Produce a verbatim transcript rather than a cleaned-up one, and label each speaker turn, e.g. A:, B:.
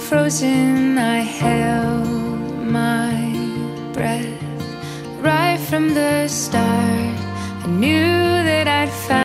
A: frozen, I held my breath. Right from the start, I knew that I'd found